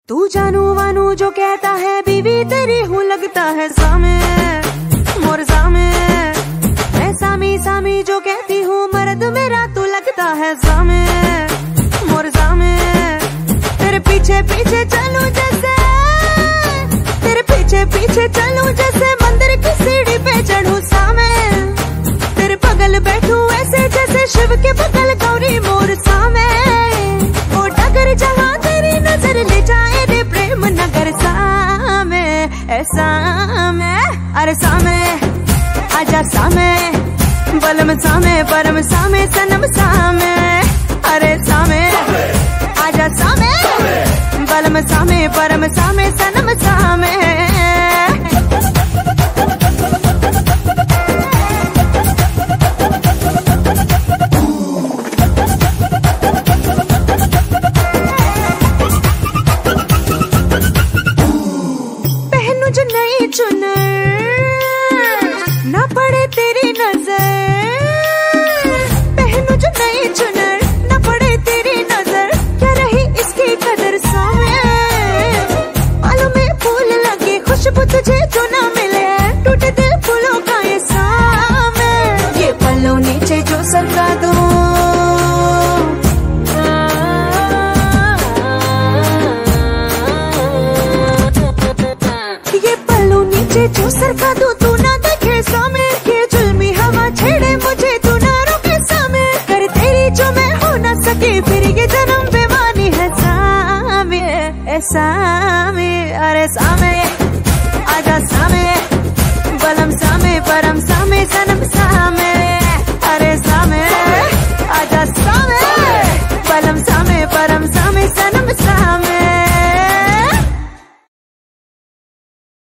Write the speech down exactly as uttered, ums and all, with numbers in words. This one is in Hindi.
तू जानू वानू जो कहता है बीवी तेरी हूँ लगता है सामे मोर सामे। मैं सामी सामी जो कहती हूँ मर्द मेरा तू लगता है सामे मोर सामे। तेरे पीछे पीछे चलूं जैसे तेरे पीछे पीछे चलूं जैसे मंदिर की सीढ़ी पे चढ़ूं सामे। तेरे बगल बैठूं ऐसे जैसे शिव के बगल गौरी मोर सामे। ओ डगर जहाँ तेरी नजर ले जाए रे प्रेम नगर सामे ऐसा मैं अरे सामे आजा सामे बलम सामे परम सामे सनम सामे। अरे सामे आजा सामे बलम सामे परम सामे सनम सामे। पहनू जो नई चुनर ना पड़े तेरी नजर। पहनू जो नई चुनर ना पड़े तेरी नजर क्या रही इसकी कदर सामे। बालों में फूल लगे खुशबू तुझे जो ना मिले टूटे दिल फूलों का ये सामे। ये पल्लों नीचे जो सरका दो ये पल्लों नीचे जो सरका दो तू ना देखे सामे। ये जुल्मी हवा छेड़े मुझे तू ना रोके सामे। कर तेरी जो मैं हो ना सके फिर ये जन्म बेमानी है सामे ऐसा